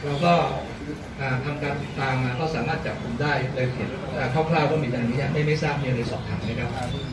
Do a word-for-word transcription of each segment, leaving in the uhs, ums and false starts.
เราก็ทำการติดตามมาก็สามารถจับกลุ่มได้เลยเห็นคร่าวๆก็มีอย่างนี้ไม่ไม่ทราบมีอะไรสอบถามไหมครับ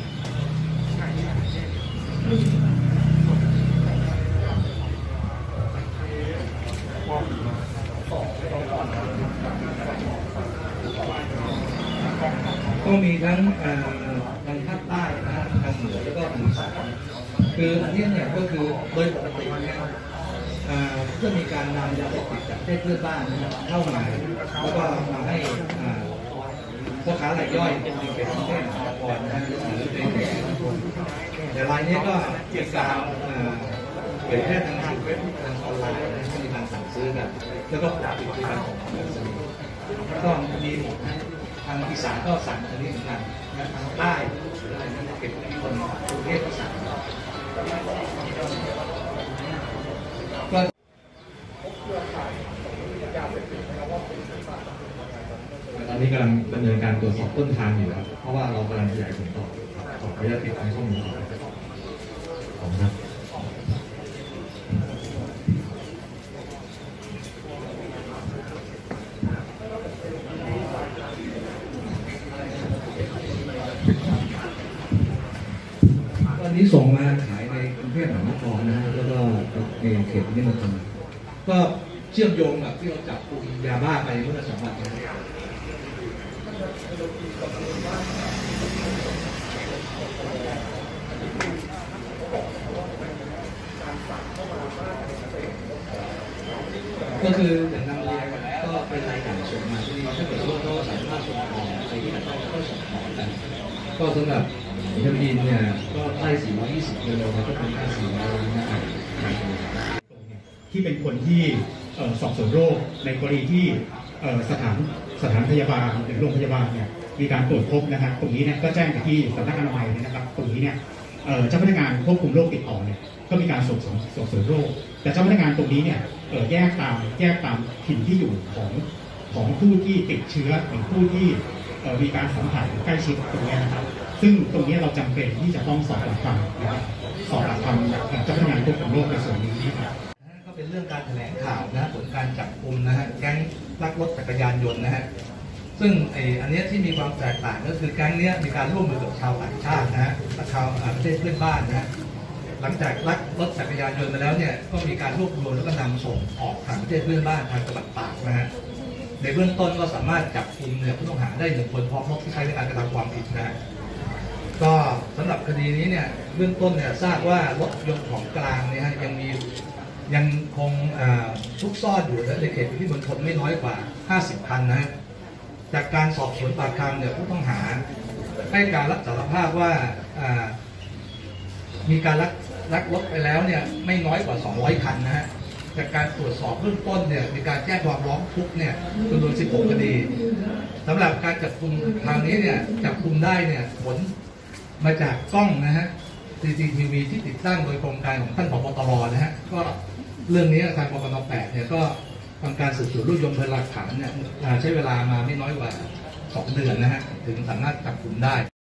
ก็มีทั้งทางภาคใต้นะฮะทางเหนือแล้วก็ทางอีสานคืออันนี้เนี่ยก็คือโดยปกติเนี่ยเพื่อมีการนำยาเสพติดจากประเทศเพื่อนบ้านเข้ามาแล้วก็ทำให้พ่อค้ารายย่อยเป็นเขตกรุงเทพมหานครนะหรือเป็นเขตชุมชนแต่รายนี้ก็เกี่ยวกับเผยแพร่ทางเว็บทางออนไลน์นะมีการสั่งซื้อกันแล้วก็ปราบปรามการของการซื้อก็มีหมดนะทางอีสานก็สั่งอันนี้เหมือนกันนะทางใต้เป็นคนกรุงเทพก็สั่งตอนนี้กำลังดำเนินการตรวจสอบต้นทางอยู่ครับเพราะว่าเรากำลังขยายผลต่อขออนุญาตติดตามข้อมูลต่อขอบคุณครับวันนี้ส่งมาขายในกรุงเทพมหานครนะฮะแล้วก็ในเขตนี้มันก็เชื่อมโยงกับที่เราจับกลุ่มยาบ้าไปเมื่อสองวันที่แล้วก็คืออย่างนำเรียนก็เป็นรายการส่งมาที่ถ้าเกิดว่าเขาสามารถส่งของไปที่ไหนได้ก็ส่งของกันก็สำหรับวิตามินเนี่ยก็ได้สี่ร้อยยี่สิบกิโลก็เป็นค่าสี่ร้อยนะครับที่เป็นคนที่สอบสวนโรคในกรณีที่สถานสถานพยาบาลหรือโรงพยาบาลเนี่ยมีการตรวจพบนะครับตรงนี้เนี่ยก็แจ้งไปที่สำนักอนามัยนะครับตรงนี้เนี่ยเจ้าพนักงานควบคุมโรคติดต่อเนี่ยก็มีการสอบสวนสอบสวนโรคแต่เจ้าพนักงานตรงนี้เนี่ยแยกตามแยกตามถิ่นที่อยู่ของของผู้ที่ติดเชื้อหรือผู้ที่มีการสัมผัสใกล้ชิดตรงนี้นะครับซึ่งตรงนี้เราจำเป็นที่จะต้องสอบปากคำนะครับสอบปากคำเจ้าพนักงานควบคุมโรคในส่วนนี้ครับก็เป็นเรื่องการแถลงข่าวนะผลการจับกุมนะฮะแก๊งลักรถจักรยานยนต์นะฮะซึ่งไอ้อันนี้ที่มีความแตกต่างก็คือแก๊งนี้มีการร่วมมือกับชาวต่างชาตินะฮะชาวประเทศเพื่อนบ้านนะฮะหลังจากลักรถจักรยานยนต์มาแล้วเนี่ยก็มีการรวบรวมแล้วก็นำส่งออกทางประเทศเพื่อนบ้านทางจังหวัดตากนะฮะในเบื้องต้นก็สามารถจับกุมเนี่ยผู้ต้องหาได้หนึ่งคนพร้อมรถที่ใช้ในการกระทำความผิดนะฮะก็สำหรับคดีนี้เนี่ยเบื้องต้นเนี่ยทราบว่ารถยนต์ของกลางเนี่ยยังมียังคงซุกซ่อนอยู่ในเขตพื้นที่มณฑลไม่น้อยกว่าห้าสิบคันนะจากการสอบสวนปากคำเนี่ยผู้ต้องหาให้การรับสารภาพว่ามีการลักลักรถไปแล้วเนี่ยไม่น้อยกว่าสองร้อยคันนะฮะจากการตรวจสอบเบื้องต้นเนี่ยมีการแจ้งความร้องทุกข์เนี่ยจำนวนสิบหกคดีสำหรับการจับกุมทางนี้เนี่ยจับกุมได้เนี่ยผลมาจากกล้องนะฮะ ซี ซี ที วี ที่ติดตั้งโดยโครงการของท่านผบ.ตร.นะฮะก็เรื่องนี้ทางปปน.แปดเนี่ยก็ทำการสืบสวนรวบรวมพยานหลักฐานเนี่ยใช้เวลามาไม่น้อยกว่าสองเดือนนะฮะถึงสามารถจับกุมได้